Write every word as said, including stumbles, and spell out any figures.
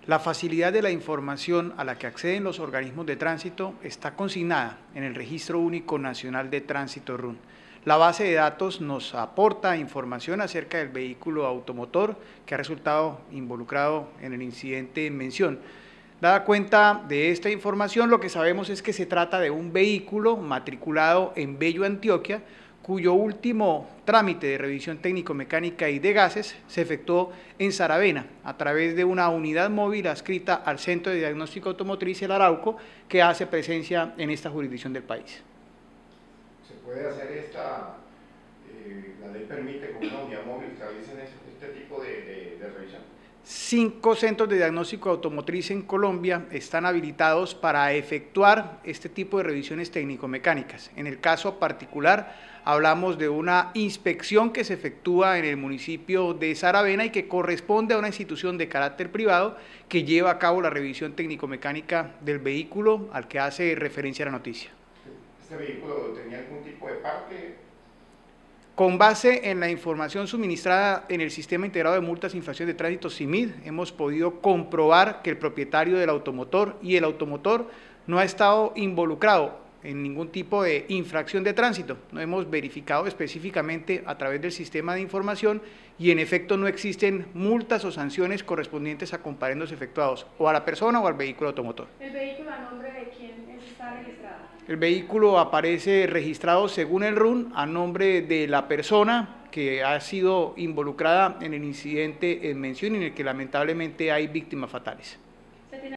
La facilidad de la información a la que acceden los organismos de tránsito está consignada en el Registro Único Nacional de Tránsito RUN. La base de datos nos aporta información acerca del vehículo automotor que ha resultado involucrado en el incidente en mención. Dada cuenta de esta información, lo que sabemos es que se trata de un vehículo matriculado en Bello, Antioquia, cuyo último trámite de revisión técnico-mecánica y de gases se efectuó en Saravena a través de una unidad móvil adscrita al Centro de Diagnóstico Automotriz El Arauco, que hace presencia en esta jurisdicción del país. ¿Se puede hacer esta, eh, la ley permite con una unidad móvil que realicen este, este tipo de, de, de revisión? Cinco centros de diagnóstico automotriz en Colombia están habilitados para efectuar este tipo de revisiones técnico-mecánicas. En el caso particular, hablamos de una inspección que se efectúa en el municipio de Saravena y que corresponde a una institución de carácter privado que lleva a cabo la revisión técnico-mecánica del vehículo al que hace referencia la noticia. ¿Este vehículo tenía algún tipo de parte? Con base en la información suministrada en el Sistema Integrado de Multas e Infracciones de Tránsito S I M I D, hemos podido comprobar que el propietario del automotor y el automotor no ha estado involucrado en ningún tipo de infracción de tránsito. No hemos verificado específicamente a través del sistema de información y en efecto no existen multas o sanciones correspondientes a comparendos efectuados o a la persona o al vehículo automotor. ¿El vehículo a nombre de quién está registrado? El vehículo aparece registrado según el RUN a nombre de la persona que ha sido involucrada en el incidente en mención y en el que lamentablemente hay víctimas fatales.